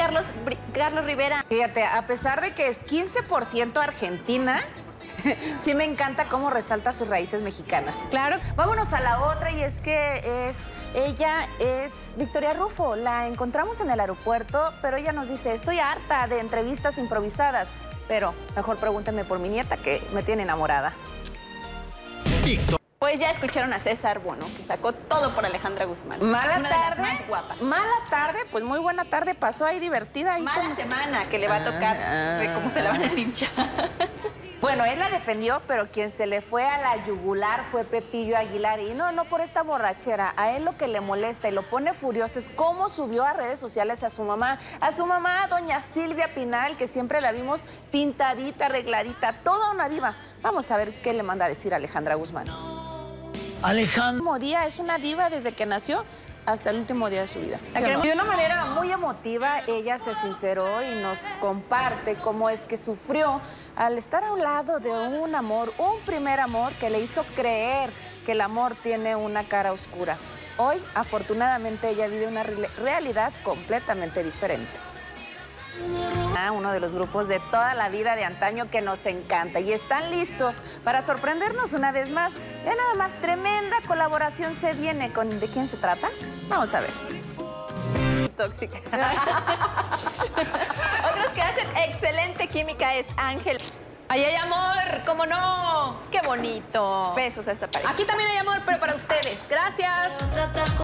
Carlos Rivera. Fíjate, a pesar de que es 15% argentina, sí me encanta cómo resalta sus raíces mexicanas. Claro. Vámonos a la otra y es que ella es Victoria Rufo. La encontramos en el aeropuerto, pero ella nos dice, estoy harta de entrevistas improvisadas. Pero mejor pregúntenme por mi nieta que me tiene enamorada. Pues ya escucharon a César Bono, que sacó todo por Alejandra Guzmán. Mala una tarde. De las más guapas. Mala tarde, pues muy buena tarde pasó ahí divertida. Ahí Mala semana que le va a tocar, de cómo se la van a linchar. Bueno, él la defendió, pero quien se le fue a la yugular fue Pepillo Aguilar. Y no por esta borrachera. A él lo que le molesta y lo pone furioso es cómo subió a redes sociales a su mamá, doña Silvia Pinal, que siempre la vimos pintadita, arregladita, toda una diva. Vamos a ver qué le manda a decir Alejandra Guzmán. Alejandra. Día es una diva desde que nació hasta el último día de su vida. ¿Sí o no? De una manera muy emotiva, ella se sinceró y nos comparte cómo es que sufrió al estar a un lado de un amor, un primer amor que le hizo creer que el amor tiene una cara oscura. Hoy, afortunadamente, ella vive una realidad completamente diferente. Uno de los grupos de toda la vida de antaño que nos encanta y están listos para sorprendernos una vez más. Ya nada más, tremenda colaboración se viene. ¿De quién se trata? Vamos a ver. Tóxica. Otros que hacen excelente química es Ángel. Ahí hay amor, ¿cómo no? Qué bonito. Besos a esta pareja. Aquí también hay amor, pero para ustedes. Gracias.